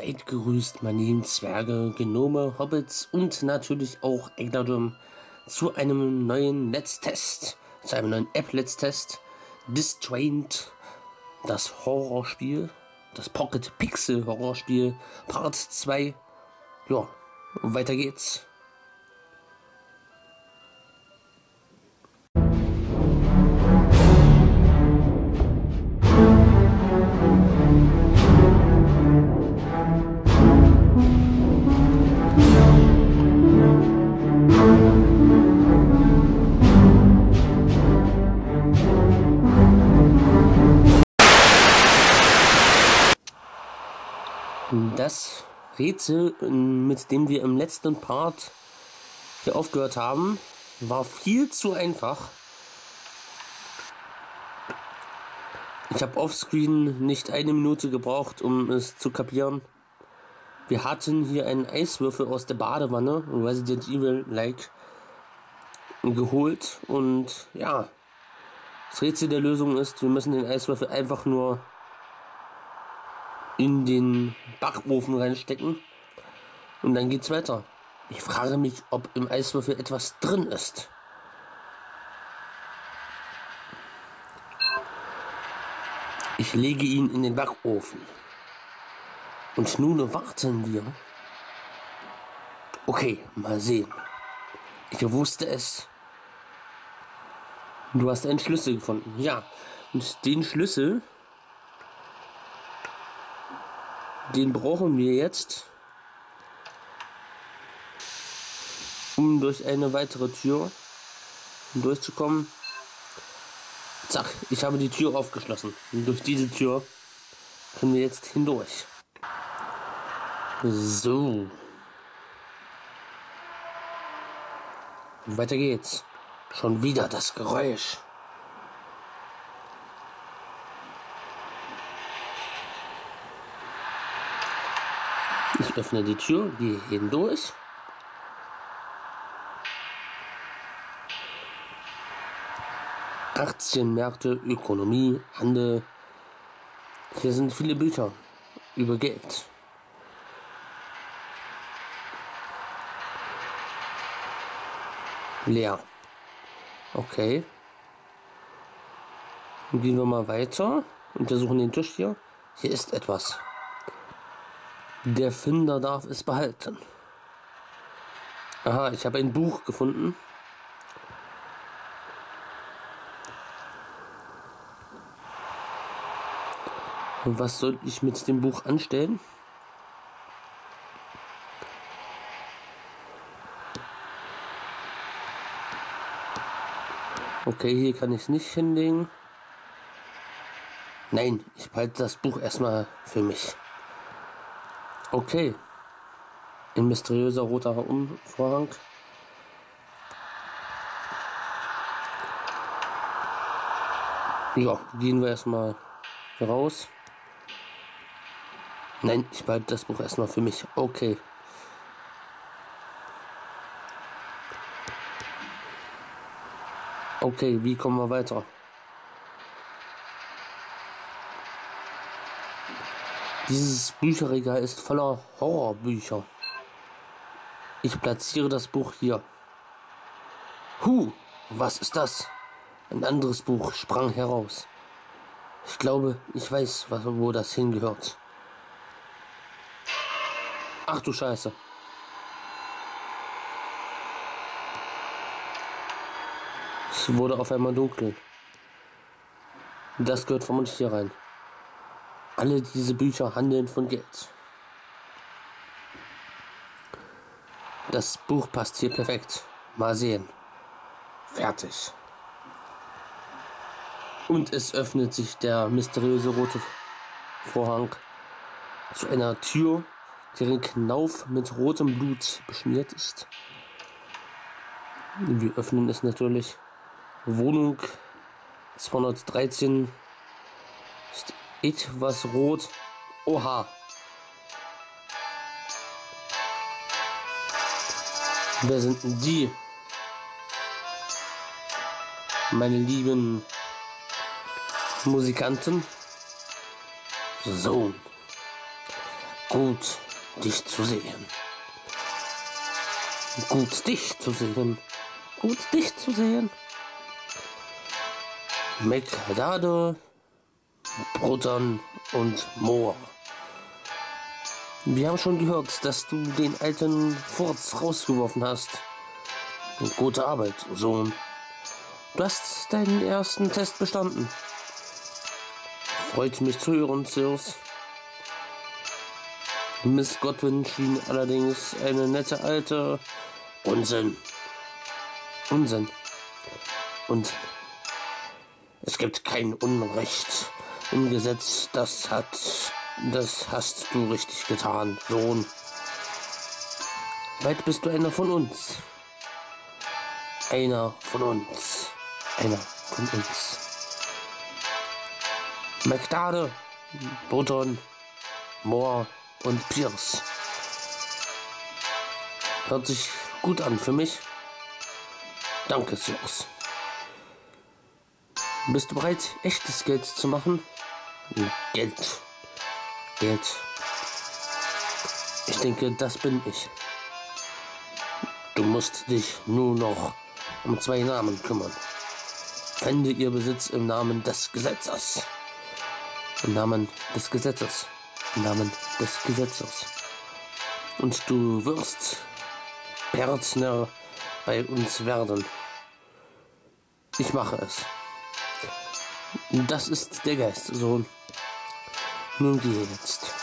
Seid grüßt, meine lieben Zwerge, Gnome, Hobbits und natürlich auch Eggladrum zu einem neuen Netztest, zu einem neuen App-Netztest. Distrained, das Horrorspiel, das Pocket Pixel Horrorspiel, Part 2. Ja, weiter geht's. Das Rätsel, mit dem wir im letzten Part hier aufgehört haben, war viel zu einfach. Ich habe offscreen nicht eine Minute gebraucht, um es zu kapieren. Wir hatten hier einen Eiswürfel aus der Badewanne, Resident Evil-like, geholt. Und ja, das Rätsel der Lösung ist, wir müssen den Eiswürfel einfach nur in den Backofen reinstecken und dann geht's weiter. Ich frage mich, ob im Eiswürfel etwas drin ist. Ich lege ihn in den Backofen. Und nun warten wir. Okay, mal sehen. Ich wusste es. Du hast einen Schlüssel gefunden. Ja, und den Schlüssel, den brauchen wir jetzt, um durch eine weitere Tür durchzukommen. Zack, ich habe die Tür aufgeschlossen. Und durch diese Tür können wir jetzt hindurch. So. Weiter geht's. Schon wieder das Geräusch. Ich öffne die Tür, gehe hindurch. Aktienmärkte, Ökonomie, Handel. Hier sind viele Bücher über Geld. Leer. Okay. Gehen wir mal weiter. Untersuchen den Tisch hier. Hier ist etwas. Der Finder darf es behalten. Aha, ich habe ein Buch gefunden. Was soll ich mit dem Buch anstellen? Okay, hier kann ich es nicht hinlegen. Nein, ich behalte das Buch erstmal für mich. Okay. Ein mysteriöser roter Vorhang. Ja, gehen wir erstmal raus. Nein, ich behalte das Buch erstmal für mich. Okay. Okay, wie kommen wir weiter? Dieses Bücherregal ist voller Horrorbücher. Ich platziere das Buch hier. Was ist das? Ein anderes Buch sprang heraus. Ich glaube, ich weiß, wo das hingehört. Ach du Scheiße. Es wurde auf einmal dunkel. Das gehört vermutlich hier rein. Alle diese Bücher handeln von Geld. Das Buch passt hier perfekt. Mal sehen. Fertig. Und es öffnet sich der mysteriöse rote Vorhang zu einer Tür, deren Knauf mit rotem Blut beschmiert ist. Wir öffnen es natürlich. Wohnung 213 ist etwas rot. Oha. Wer sind denn die? Meine lieben Musikanten. So. Gut, dich zu sehen. Gut, dich zu sehen. Gut, dich zu sehen. McDade, Bruttern und Moor. Wir haben schon gehört, dass du den alten Furz rausgeworfen hast. Gute Arbeit, Sohn. Du hast deinen ersten Test bestanden. Freut mich zu hören, Zeus. Miss Godwin schien allerdings eine nette alte Unsinn. Und es gibt kein Unrecht im Gesetz. Das hast du richtig getan, Sohn. Bald bist du einer von uns. Einer von uns. McDade, Button, Moore und Pierce. Hört sich gut an für mich. Danke, Zeus. Bist du bereit, echtes Geld zu machen? Geld. Ich denke, das bin ich. Du musst dich nur noch um 2 Namen kümmern. Fände ihr Besitz im Namen des Gesetzes. Im Namen des Gesetzes. Und du wirst Partner bei uns werden. Ich mache es. Das ist der Geist, Sohn. Nun gehe jetzt.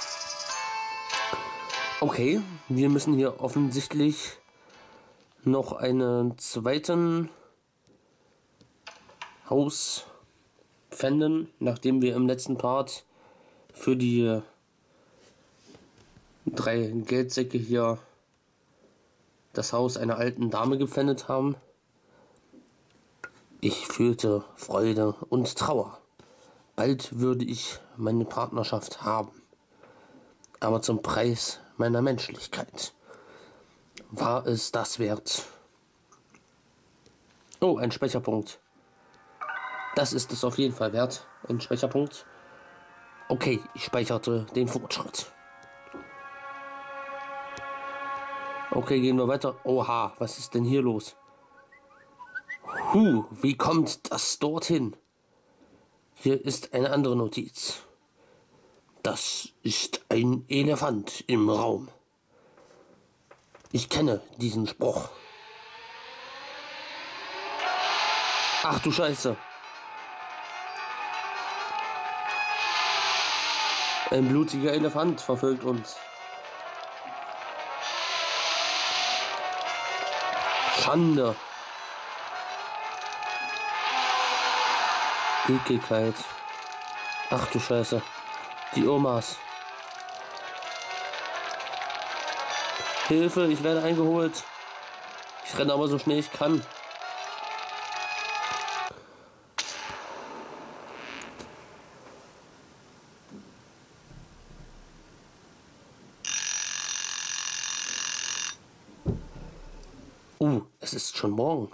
Okay, wir müssen hier offensichtlich noch einen zweiten Haus finden, nachdem wir im letzten Part für die 3 Geldsäcke hier das Haus einer alten Dame gepfändet haben. Ich fühlte Freude und Trauer. Bald würde ich meine Partnerschaft haben. Aber zum Preis meiner Menschlichkeit war es das wert. Oh, ein Speicherpunkt. Das ist es auf jeden Fall wert. Ein Speicherpunkt. Okay, ich speicherte den Fortschritt. Okay, gehen wir weiter. Oha, was ist denn hier los? Wie kommt das dorthin? Hier ist eine andere Notiz. Das ist ein Elefant im Raum. Ich kenne diesen Spruch. Ach du Scheiße. Ein blutiger Elefant verfolgt uns. Schande. Ekelkeit. Ach du Scheiße. Die Omas. Hilfe, ich werde eingeholt. Ich renne aber so schnell ich kann. Es ist schon morgen.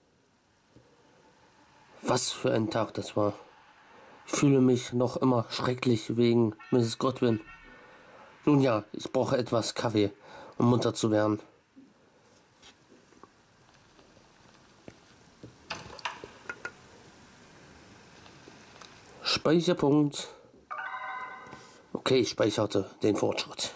Was für ein Tag das war. Ich fühle mich noch immer schrecklich wegen Mrs. Godwin. Nun ja, ich brauche etwas Kaffee, um munter zu werden. Speicherpunkt. Okay, ich speicherte den Fortschritt.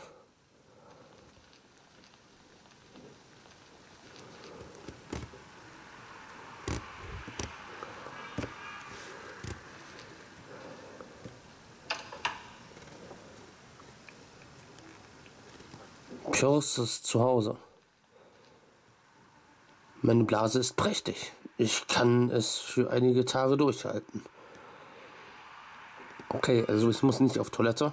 Pierce ist zu Hause. Meine Blase ist prächtig. Ich kann es für einige Tage durchhalten. Okay, also ich muss nicht auf Toilette.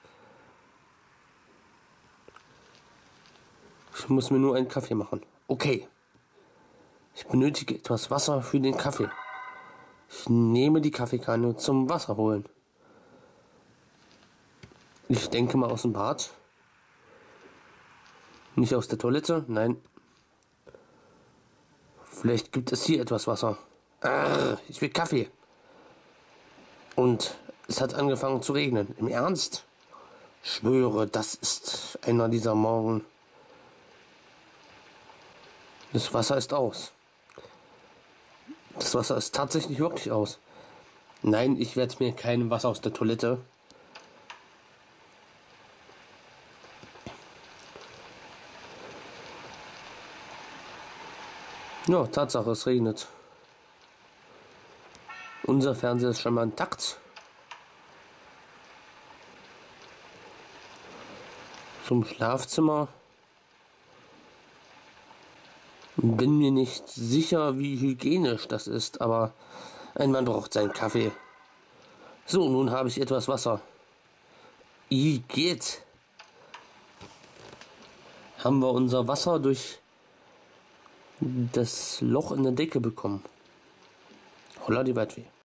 Ich muss mir nur einen Kaffee machen. Okay. Ich benötige etwas Wasser für den Kaffee. Ich nehme die Kaffeekanne zum Wasser holen. Ich denke mal aus dem Bad. Nicht aus der Toilette, nein. Vielleicht gibt es hier etwas Wasser. Ich will Kaffee. Und es hat angefangen zu regnen. Im Ernst? schwöre, das ist einer dieser Morgen. Das Wasser ist aus. Das Wasser ist tatsächlich wirklich aus. Nein, ich werde mir kein Wasser aus der Toilette. Ja, Tatsache, es regnet. Unser Fernseher ist schon mal intakt. Zum Schlafzimmer. Bin mir nicht sicher, wie hygienisch das ist, aber ein Mann braucht seinen Kaffee. So, nun habe ich etwas Wasser. Geht. Haben wir unser Wasser durch das Loch in der Decke bekommen. Holla die Waldfee.